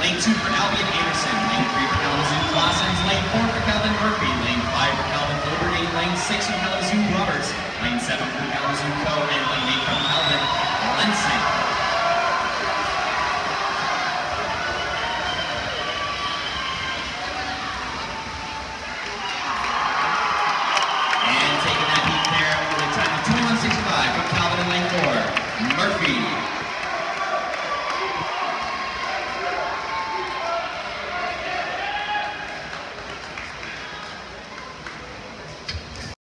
Lane 2 for Albion Anderson. Lane 3 for Kalamazoo Claussens. Lane 4 for Calvin Murphy. Lane 5 for Calvin Oberty. Lane 6 for Kalamazoo